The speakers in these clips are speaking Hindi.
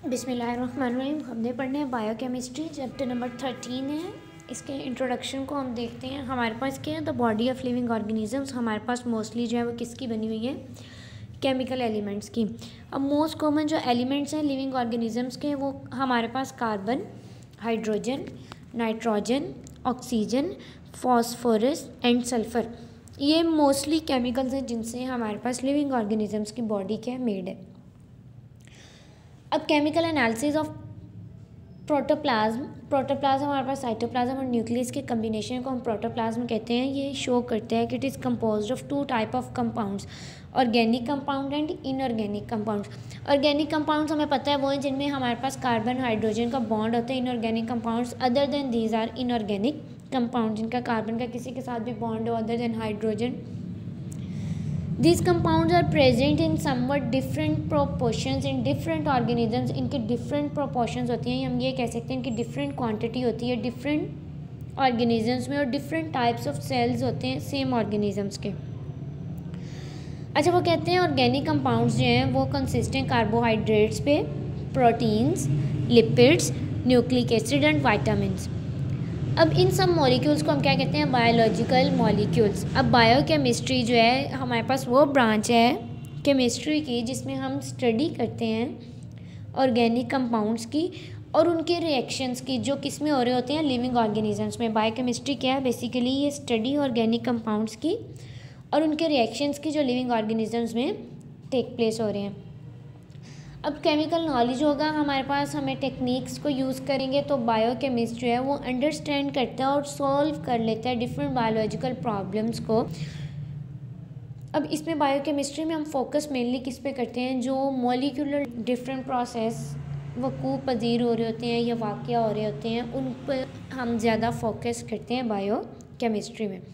बिस्मिल्लाहिर्रहमानिर्रहीम। हमने पढ़ने हैं बायोकेमिस्ट्री, चैप्टर नंबर 13 है। इसके इंट्रोडक्शन को हम देखते हैं। हमारे पास क्या है, the body of living organisms. हमारे पास मोस्टली जो है वो किसकी बनी हुई है, केमिकल एलिमेंट्स की। अब मोस्ट कॉमन जो एलिमेंट्स हैं लिविंग ऑर्गेनिजम्स के, वो हमारे पास carbon, hydrogen, nitrogen, oxygen, phosphorus and sulphur. ये मोस्टली केमिकल्स हैं जिनसे हमारे पास लिविंग ऑर्गेनिजम्स की बॉडी क्या मेड है। अब केमिकल एनालिसिस ऑफ प्रोटोप्लाज्म हमारे पास साइटोप्लाज्म और न्यूक्लियस के कम्बिनेशन को हम प्रोटोप्लाज्म कहते हैं। ये शो करता है कि it is composed of 2 type of compounds, organic compound and inorganic compounds. Organic compounds हमें पता है वो हैं जिनमें हमारे पास कार्बन हाइड्रोजन का बॉन्ड होता है। Inorganic compounds other than these are inorganic compound, जिनका कार्बन का किसी के साथ भी बॉन्ड हो other than hydrogen. These compounds are present in somewhat different proportions in different organisms. इनके different proportions होती हैं, हम ये कह सकते हैं इनकी different quantity होती है different organisms में, और different types of cells होते हैं same organisms के। अच्छा, वो कहते हैं ऑर्गेनिक कंपाउंड्स जो हैं वो कंसिस्ट हैं कार्बोहाइड्रेट्स पे, proteins, lipids, nucleic acid and vitamins. अब इन सब मॉलिक्यूल्स को हम क्या कहते हैं, बायोलॉजिकल मॉलिक्यूल्स। अब बायोकेमिस्ट्री जो है हमारे पास वो ब्रांच है केमिस्ट्री की जिसमें हम स्टडी करते हैं ऑर्गेनिक कंपाउंड्स की और उनके रिएक्शंस की, जो किस में हो रहे होते हैं, लिविंग ऑर्गेनिजम्स में। बायोकेमिस्ट्री क्या है, बेसिकली ये स्टडी ऑर्गेनिक कंपाउंड्स की और उनके रिएक्शंस की जो लिविंग ऑर्गेनिजम्स में टेक प्लेस हो रहे हैं। अब केमिकल नॉलेज होगा हमारे पास, हमें टेक्निक्स को यूज़ करेंगे तो बायोकेमिस्ट जो है वो अंडरस्टैंड करता है और सॉल्व कर लेता है डिफरेंट बायोलॉजिकल प्रॉब्लम्स को। अब इसमें बायोकेमिस्ट्री में हम फोकस मेनली किस पे करते हैं, जो मॉलिक्यूलर डिफरेंट प्रोसेस वकूअ पजीर हो रहे होते हैं या वाक़या हो रहे होते हैं, उन पर हम ज़्यादा फोकस करते हैं बायोकेमिस्ट्री में।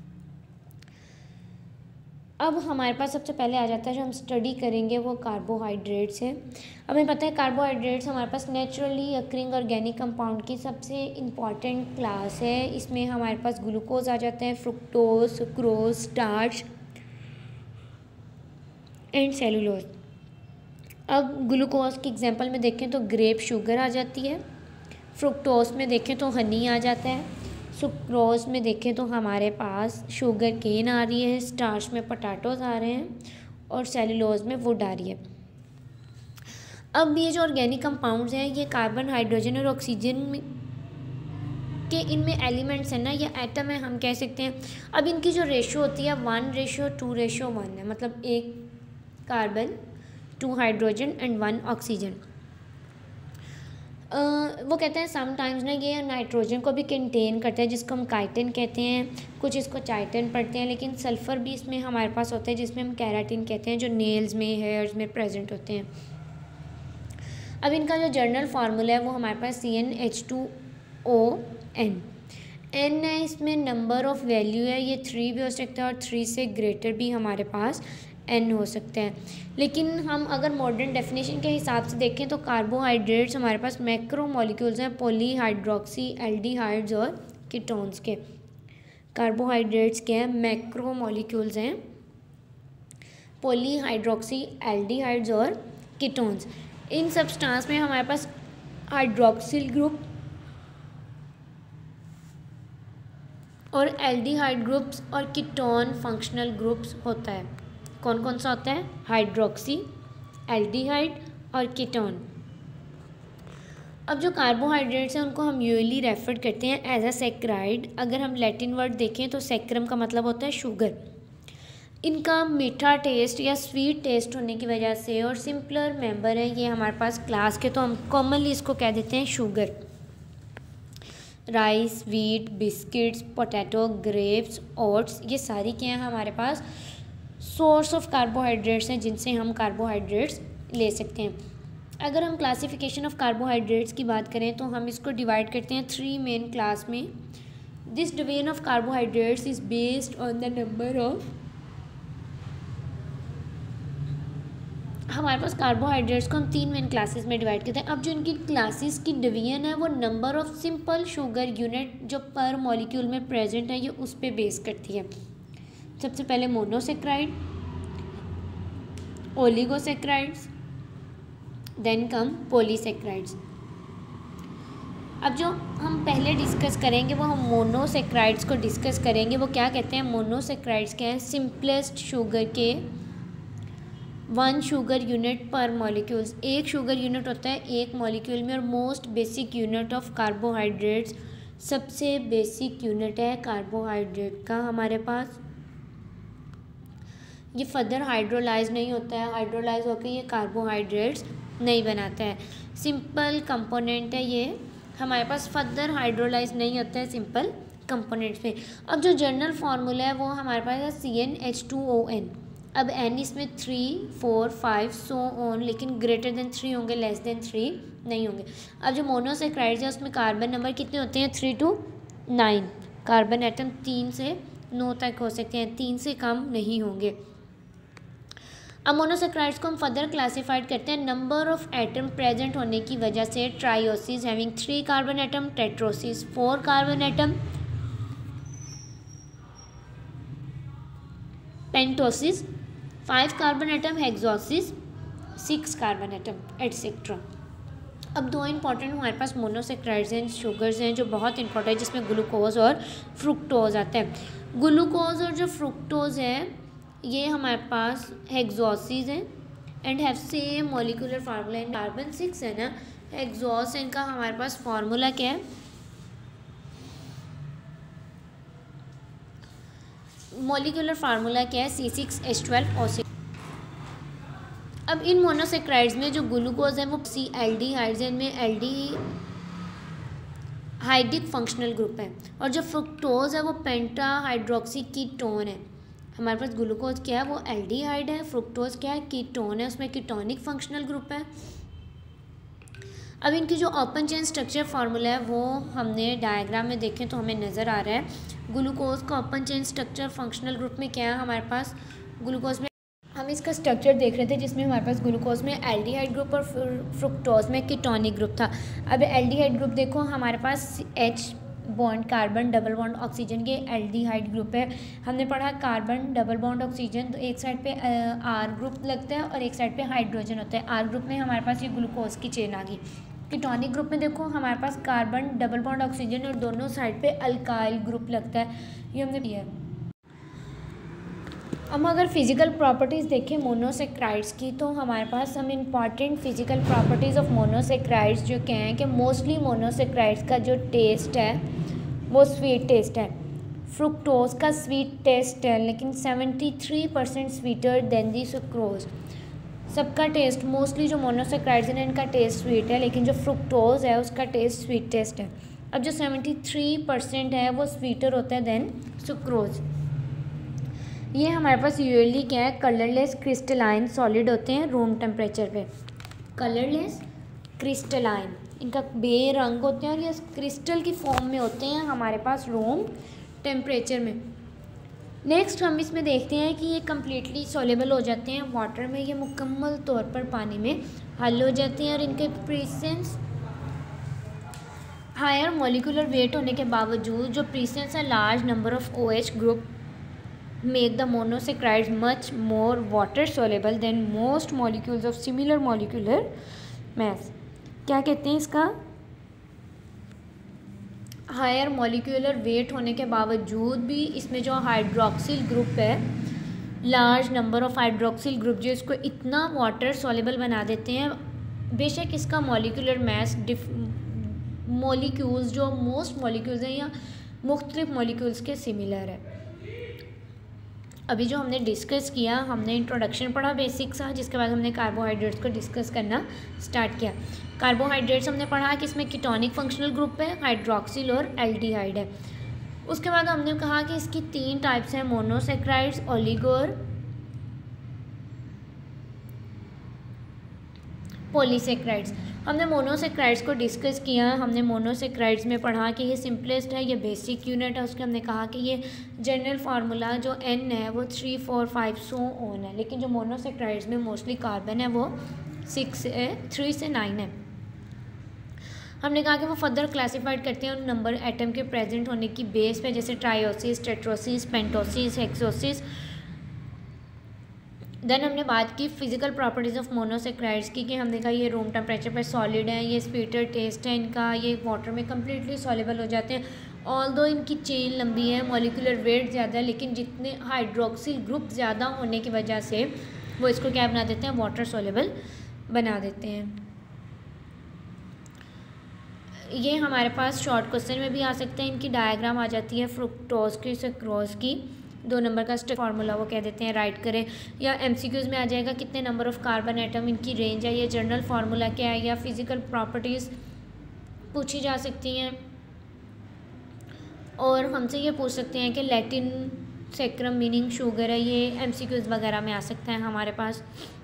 अब हमारे पास सबसे पहले आ जाता है जो हम स्टडी करेंगे वो कार्बोहाइड्रेट्स है। हमें पता है कार्बोहाइड्रेट्स हमारे पास नेचुरली अक्रिंग ऑर्गेनिक कंपाउंड की सबसे इम्पॉर्टेंट क्लास है। इसमें हमारे पास ग्लूकोज आ जाते हैं, fructose, sucrose, starch and cellulose. अब ग्लूकोज की एग्जांपल में देखें तो ग्रेप शुगर आ जाती है, फ्रुक्टोज में देखें तो हनी आ जाता है, सुक्रोज में देखें तो हमारे पास शुगर केन आ रही है, स्टार्च में पोटैटोज आ रहे हैं और सेलुलोज में वुड आ रही है। अब ये जो ऑर्गेनिक कंपाउंड्स हैं ये कार्बन, हाइड्रोजन और ऑक्सीजन के इनमें एलिमेंट्स हैं ना, ये एटम है हम कह सकते हैं। अब इनकी जो रेशो होती है 1:2:1 है, मतलब 1 कार्बन, 2 हाइड्रोजन एंड 1 ऑक्सीजन। वो कहते हैं समटाइम्स ना ये नाइट्रोजन को भी कंटेन करता है जिसको हम काइटिन कहते हैं, कुछ इसको चाइटिन पढ़ते हैं, लेकिन सल्फ़र भी इसमें हमारे पास होता है जिसमें हम केराटिन कहते हैं, जो नेल्स में, हेयर्स में प्रेजेंट होते हैं। अब इनका जो जर्नल फार्मूला है वो हमारे पास CnH2ON N है, इसमें नंबर ऑफ़ वैल्यू है, ये 3 भी हो सकता है और 3 से ग्रेटर भी हमारे पास N हो सकते हैं। लेकिन हम अगर मॉडर्न डेफिनेशन के हिसाब से देखें तो कार्बोहाइड्रेट्स हमारे पास मैक्रो मॉलिक्यूल्स हैं, पॉलीहाइड्रोक्सी एल्डिहाइड्स और कीटोन्स के। कार्बोहाइड्रेट्स क्या है, मैक्रो मॉलिक्यूल्स हैं, पॉलीहाइड्रोक्सी एल्डिहाइड्स और कीटोन्स। इन सब्सटेंस में हमारे पास हाइड्रोक्सिल ग्रुप और एल्डिहाइड ग्रुप्स और कीटोन फंक्शनल ग्रुप्स होता है। कौन कौन सा होता है, हाइड्रोक्सी, एल्डिहाइड और कीटोन। अब जो कार्बोहाइड्रेट्स हैं उनको हम यूजुअली रेफर करते हैं एज अ सैकराइड। अगर हम लैटिन वर्ड देखें तो सैक्रम का मतलब होता है शुगर। इनका मीठा टेस्ट या स्वीट टेस्ट होने की वजह से और सिंपलर मेंबर है ये हमारे पास क्लास के, तो हम कॉमनली इसको कह देते हैं sugar. Rice, wheat, biscuits, potato, grapes, oats, ये सारी क्या हैं हमारे पास सोर्स ऑफ कार्बोहाइड्रेट्स हैं जिनसे हम कार्बोहाइड्रेट्स ले सकते हैं। अगर हम क्लासिफिकेशन ऑफ कार्बोहाइड्रेट्स की बात करें तो हम इसको डिवाइड करते हैं 3 मेन क्लास में। This division of carbohydrates is based on the number of, हमारे पास कार्बोहाइड्रेट्स को हम 3 मेन क्लासेस में डिवाइड करते हैं। अब जो इनकी क्लासेस की डिवीजन है वो number of simple sugar unit जो पर मॉलिक्यूल में प्रेजेंट है ये उस पर बेस करती है। सबसे पहले monosaccharide, oligosaccharides, then come polysaccharides. अब जो हम पहले डिस्कस करेंगे वो हम मोनोसेक्राइड्स को डिस्कस करेंगे। वो क्या कहते हैं, मोनोसेक्राइड्स क्या है, सिंपलेस्ट शुगर के 1 शुगर यूनिट पर मॉलिक्यूल्स, एक शुगर यूनिट होता है एक मॉलिक्यूल में, और most basic unit of carbohydrates, सबसे बेसिक यूनिट है कार्बोहाइड्रेट का हमारे पास। ये फर्दर हाइड्रोलाइज नहीं होता है, हाइड्रोलाइज होकर ये कार्बोहाइड्रेट्स नहीं बनाता है। सिंपल कंपोनेंट है ये, हमारे पास फर्दर हाइड्रोलाइज नहीं होता है सिंपल कंपोनेंट्स में। अब जो जनरल फार्मूला है वो हमारे पास है CnH2ON। अब N इसमें 3, 4, 5 सो ऑन, लेकिन ग्रेटर देन 3 होंगे, लेस देन 3 नहीं होंगे। अब जो मोनोसेक्राइड्स है उसमें कार्बन नंबर कितने होते हैं, 3 to 9। कार्बन एटम 3 से 9 तक हो सकते हैं, 3 से कम नहीं होंगे। अब मोनोसेक्राइड्स को हम फर्दर क्लासिफाइड करते हैं नंबर ऑफ एटम प्रेजेंट होने की वजह से। Trioses having 3 carbon atom, tetroses 4 carbon atom, pentoses 5 carbon atom, hexoses 6 carbon atom et cetera. अब 2 इंपॉर्टेंट हमारे पास मोनोसेक्राइड्स हैं, शुगर्स हैं जो बहुत इंपॉर्टेंट है, जिसमें ग्लूकोज और फ्रुक्टोज आता है। ग्लूकोज और जो फ्रुक्टोज है ये हमारे पास हेक्सोसिस है and have same molecular formula. Carbon 6 है ना, हेक्सोस, इनका हमारे पास फार्मूला क्या है, मॉलिक्यूलर फार्मूला क्या है, C6H12O6। अब इन मोनोसेक्राइड्स में जो ग्लूकोज है वो सी एल्डिहाइड्स है, इनमें एल्डिहाइडिक फंक्शनल ग्रुप है, और जो फ्रुक्टोज है वो पेंटा हाइड्रोक्सी कीटोन है। हमारे पास ग्लूकोज क्या है, वो एल्डिहाइड है, फ्रुक्टोज क्या है, कीटोन है, उसमें कीटोनिक फंक्शनल ग्रुप है। अब इनकी जो ओपन चेन स्ट्रक्चर फार्मूला है वो हमने डायग्राम में देखें तो हमें नज़र आ रहा है। ग्लूकोज का open chain structure functional group में क्या है, हमारे पास ग्लूकोज में हम इसका स्ट्रक्चर देख रहे थे जिसमें हमारे पास ग्लूकोज में एल्डिहाइड ग्रुप और फ्रुक्टोज में कीटोनिक ग्रुप था। अब एल्डिहाइड ग्रुप देखो, हमारे पास H bond carbon double bond oxygen के एल्डिहाइड ग्रुप है। हमने पढ़ा कार्बन डबल बॉन्ड ऑक्सीजन, तो एक साइड पे R ग्रुप लगता है और एक साइड पे हाइड्रोजन होता है। R ग्रुप में हमारे पास ये ग्लूकोज की चेन आ गई। कीटोनिक ग्रुप में देखो हमारे पास कार्बन डबल बॉन्ड ऑक्सीजन और दोनों साइड पे अल्काइल ग्रुप लगता है, ये हमने किया है। अब अगर फिजिकल प्रॉपर्टीज़ देखें मोनोसेक्राइड्स की, तो हमारे पास हम important physical properties of monosaccharides जो क्या हैं कि मोस्टली मोनोसेक्राइड्स का जो टेस्ट है वो स्वीट टेस्ट है। फ्रुक्टोज का स्वीट टेस्ट है लेकिन 73% स्वीटर देन दी सुक्रोज। सबका टेस्ट, मोस्टली जो मोनोसेक्राइड्स हैं इनका टेस्ट स्वीट है, लेकिन जो फ्रुक्टोज है उसका टेस्ट स्वीट टेस्ट है। अब जो 73% है वो स्वीटर होता है देन सुक्रोज। ये हमारे पास यूजुअली क्या है, कलरलेस क्रिस्टलाइन सॉलिड होते हैं रूम टेम्परेचर पे। कलरलेस क्रिस्टलाइन, इनका बेरंग होते हैं और ये क्रिस्टल की फॉर्म में होते हैं हमारे पास रूम टेम्परेचर में। नेक्स्ट हम इसमें देखते हैं कि ये कम्प्लीटली सॉल्युबल हो जाते हैं वाटर में, ये मुकम्मल तौर पर पानी में हल हो जाते हैं, और इनके प्रेजेंस हायर मॉलिक्यूलर वेट होने के बावजूद जो प्रेजेंस है large number of OH group make the monosaccharides much more water soluble than most molecules of similar molecular mass। क्या कहते हैं इसका, हायर मॉलिक्यूलर वेट होने के बावजूद भी इसमें जो हाइड्रोक्सिल ग्रुप है, large number of hydroxyl group जो इसको इतना वाटर सॉल्युबल बना देते हैं। बेशक इसका मॉलिक्यूलर मैस मॉलिक्यूल्स जो मोस्ट मॉलिक्यूल्स हैं या मुख्तलिफ मॉलिक्यूल्स के सिमिलर है। अभी जो हमने डिस्कस किया, हमने इंट्रोडक्शन पढ़ा बेसिक सा, जिसके बाद हमने कार्बोहाइड्रेट्स को डिस्कस करना स्टार्ट किया। कार्बोहाइड्रेट्स हमने पढ़ा कि इसमें कीटोनिक फंक्शनल ग्रुप है, हाइड्रोक्सिल और एल्डिहाइड है। उसके बाद हमने कहा कि इसकी 3 टाइप्स हैं, मोनोसेक्राइड्स, ओलिगो और पॉलीसेक्राइड्स। हमने मोनोसेक्राइड्स को डिस्कस किया। हमने मोनोसेक्राइड्स में पढ़ा कि ये सिंपलेस्ट है, ये बेसिक यूनिट है। उसके हमने कहा कि ये जनरल फार्मूला जो N है वो 3, 4, 5 सो ऑन है, लेकिन जो मोनोसेक्राइड्स में मोस्टली कार्बन है वो 3 से 9 है। हमने कहा कि वो फर्दर क्लासीफाइड करते हैं नंबर एटम के प्रेजेंट होने की बेस पे, जैसे ट्रायोसिस, टेट्रोसिस, पेंटोसिस, हेक्सोसिस, देन हमने बात की फिजिकल प्रॉपर्टीज़ ऑफ मोनोसेक्राइड्स की, कि हम देखा ये रूम टेम्परेचर पर सॉलिड है, ये स्वीटर टेस्ट है इनका, ये वाटर में कम्प्लीटली सॉल्युबल हो जाते हैं। ऑल्दो इनकी चेन लंबी है, मॉलिक्यूलर वेट ज़्यादा है, लेकिन जितने हाइड्रोक्सिल ग्रुप ज़्यादा होने की वजह से वो इसको क्या बना देते हैं, वाटर सॉल्युबल बना देते हैं। ये हमारे पास शॉर्ट क्वेश्चन में भी आ सकते हैं, इनकी डायग्राम आ जाती है फ्रुक्टोज की सुक्रोज की, 2 नंबर का फार्मूला वो कह देते हैं राइट करें, या एमसीक्यूज़ में आ जाएगा कितने नंबर ऑफ़ कार्बन एटम, इनकी रेंज है, ये जनरल फार्मूला क्या है, या फिज़िकल प्रॉपर्टीज़ पूछी जा सकती हैं। और हमसे ये पूछ सकते हैं कि लैटिन सेक्रम मीनिंग शुगर है, ये एमसीक्यूज़ वगैरह में आ सकता है हमारे पास।